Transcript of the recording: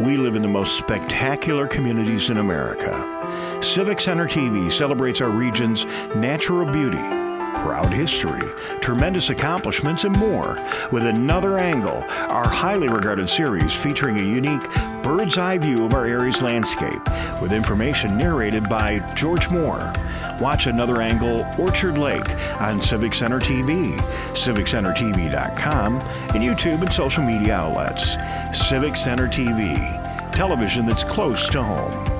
We live in the most spectacular communities in America. Civic Center TV celebrates our region's natural beauty, proud history, tremendous accomplishments, and more with Another Angle, our highly regarded series featuring a unique bird's eye view of our area's landscape with information narrated by George Moore. Watch Another Angle Orchard Lake on Civic Center TV, civiccentertv.com, and YouTube and social media outlets. Civic Center TV, television that's close to home.